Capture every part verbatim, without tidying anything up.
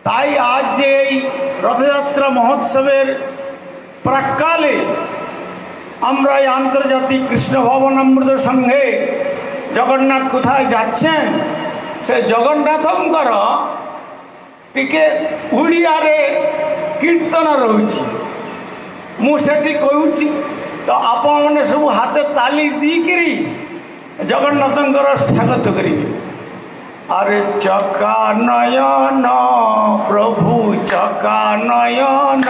তাই আজ যে এই রথযাত্রা মহোৎসবের প্রাক্কালে আমরা এই আন্তর্জাতিক কৃষ্ণ ভবনামৃত সংঘে জগন্নাথ কোথায় যাচ্ছেন সে জগନ୍ନାଥଙ୍କର ଟିକେ ଓଡ଼ିଆରେ କୀର୍ତ୍ତନ ରହୁଛି। ମୁଁ ସେଠି କହୁଛି ତ ଆପଣମାନେ ସବୁ ହାତ ତାଲି ଦେଇକିରି ଜଗନ୍ନାଥଙ୍କର ସ୍ୱାଗତ କରିବେ। अरे चका नयन प्रभु चका नयन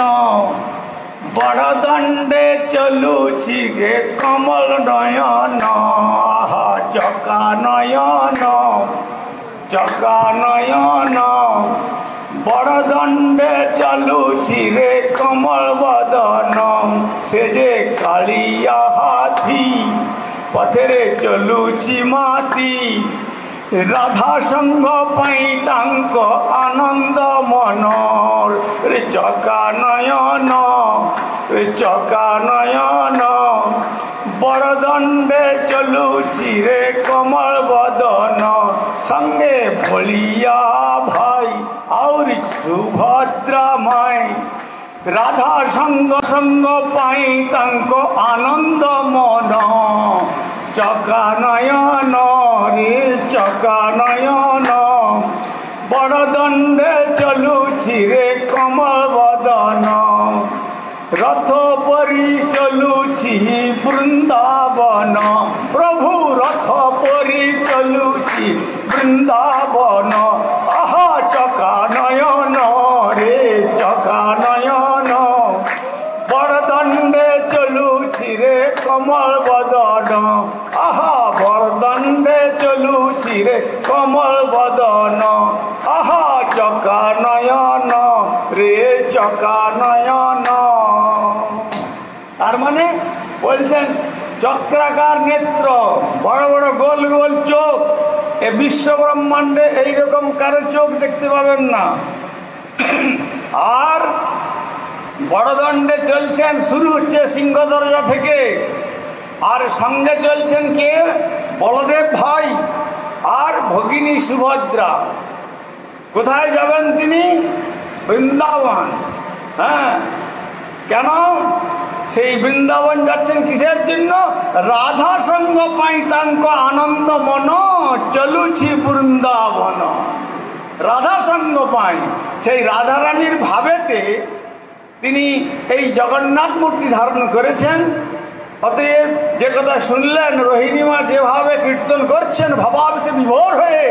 बड़दंडे चलुची गे कमल नयन चका नयन चका नयन बड़दंडे चलुची रे कमल बदन से जे कालिया हाथी पथरे चलुची माती राधा संग पाई तांको आनंद मन रे चका नयन रे चका नयन बड़दंडे चलुची रे कमल बदन संगे बलिया भाई और सुभद्रा माई राधा संग संग पाई तांको आनंद मन चका नयन रे चका नयन बड़दंडे चलुची रे कमल बदन रथ परी चलुची वृंदावन प्रभु रथ परी चलुची वृंदावन आहा चका नयन रे चका नयन बड़दंडे चलुची रे कमल बदन आहा बड़दंडे चलुची रे कमल बदन आहा चका नयन रे चका नयन तार माने बोलছেন चक्राकार नेत्र बड़ बड़ गोल गोल चोख ए विश्व ब्रह्मांडे এই রকম কারো চোখ দেখতে পাবেন না। আর বড়দণ্ডে চলছেন শুরু হচ্ছে সিংহ দরজা থেকে আর সঙ্গে চলছেন কে বলদেব ভাই আর ভগিনী সুভদ্রা। কোথায় যাবেন তিনি? বৃন্দাবন। হ্যাঁ কেন সেই বৃন্দাবন যাচ্ছেন কিসের জন্য? রাধা সঙ্গ পাই তাঙ্ক আনন্দ মন চলুছি বৃন্দাবন। রাধা সঙ্গ পাই সেই রাধারানীর ভাবেতে তিনি এই জগন্নাথ মূর্তি ধারণ করেছেন। অতএব যে কথা শুনলেন রোহিণীমা যেভাবে কীর্তন করছেন ভাবাবেশে বিভোর হয়ে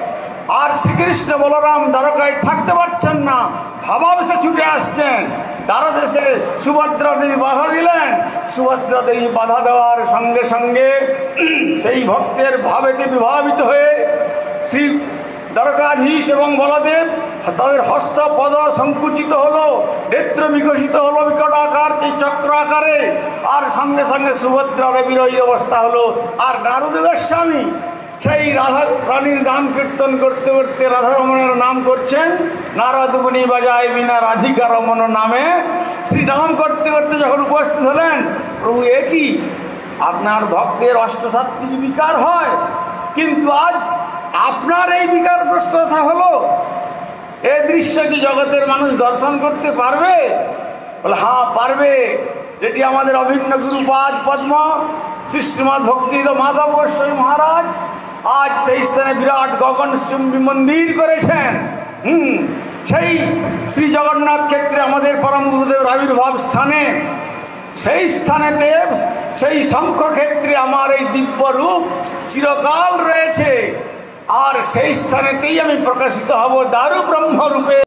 আর শ্রীকৃষ্ণ বলরাম দ্বারকায় থাকতে পারছেন না ভাবাবেশে ছুটে আসছেন। দ্বারদেশে সুভদ্রা দেবী বাধা দিলেন। সুভদ্রা দেবী বাধা দেওয়ার সঙ্গে সঙ্গে সেই ভক্তের ভাবেতে বিভাবিত হয়ে শ্রী দ্বারকাধীশ এবং বলদেব তাদের হস্ত পদ সংকুচিত হলো, নেত্র বিকশিত হলো বিকট আকার সেই চক্র আকারে। আর সঙ্গে সঙ্গে সুভদ্রা দেবীর ওই অবস্থা হলো। আর নারদ গোস্বামী সেই রাধা রানীর নাম কীর্তন করতে করতে রাধারমণের নাম করছেন। নারদ মুনি বাজায় বিনা রাধিকা রমণ নামে শ্রীরাম করতে করতে যখন উপস্থিত হলেন প্রভু এ কি আপনার ভক্তের অষ্টসাত্ত্বিক বিকার হয় কিন্তু আজ আপনার এই বিকারগ্রস্ত দশা হলো। এই দৃশ্য কি জগতের মানুষ দর্শন করতে পারবে? বলে হ্যাঁ পারবে। যেটি আমাদের অভিন্ন গুরুপাদ পদ্ম শ্রী শ্রীমৎ ভক্তি মাধব গোস্বামী মহারাজ আজ সেই স্থানে বিরাট গগনচুম্বী মন্দির করেছেন। হুম সেই শ্রী জগন্নাথ ক্ষেত্রে আমাদের পরম গুরুদেবের আবির্ভাব স্থানে সেই স্থানেতে সেই শঙ্খ ক্ষেত্রে আমার এই দিব্য রূপ চিরকাল রয়েছে। আর সেই স্থানেতেই আমি প্রকাশিত হব দারু ব্রহ্ম রূপে।